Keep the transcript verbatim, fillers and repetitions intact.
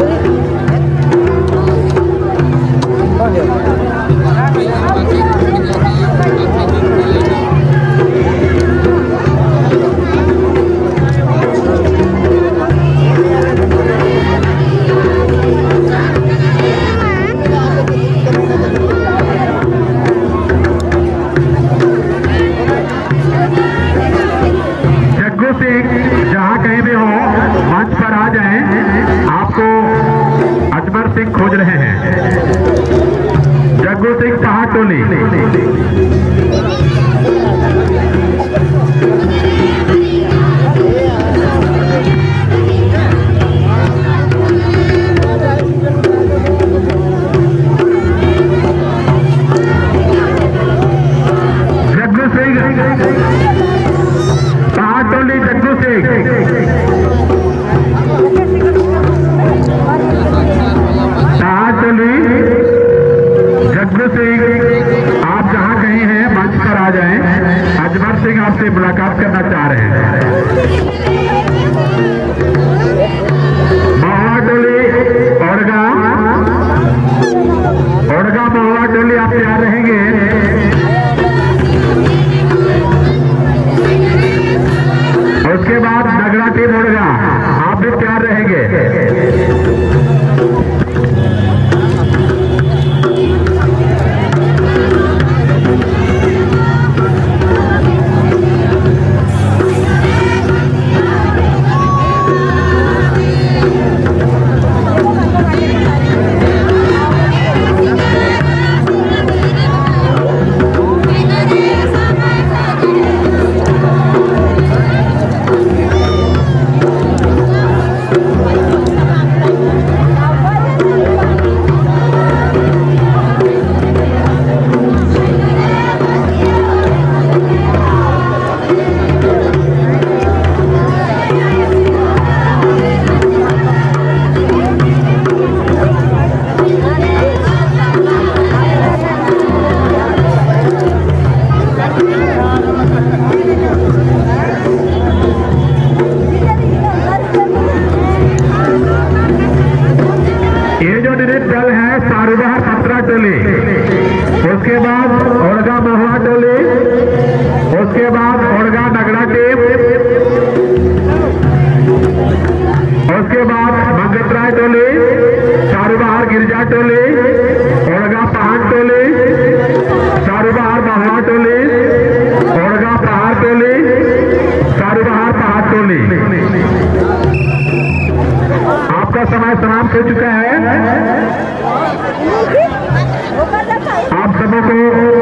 जहाँ कहीं भी हो मंच पर आ जाएं, आपको अजमर सिंह खोज रहे हैं। जग्गू सिंह पहाटोली। जग्गू सिंह पहाटोली, जग्गू सिंह। पहाटोली जग्गू सिंह, आप जहां कहीं हैं मंच पर आ जाएं। अजमर सिंह आपसे मुलाकात करना चाह रहे हैं। महुआ टोली औरगा, औरगा महुआ टोली, आप तैयार रहेंगे? उसके बाद नगड़ा टीम उड़गा, आप भी तैयार रहेंगे? दल है सारूबहार पत्रा टोली, उसके बाद औरगा महुआ टोली, उसके बाद औरगा नगड़ा टीम, उसके बाद मंगतराय टोली, सारूबहार गिरजा टोली, औरगा पहाड़ टोली, सारूबहार महुआ टोली, औरगा पहाड़ टोली, सारूबहार पहाड़ टोली। आपका समय समाप्त हो चुका है। आप सबों को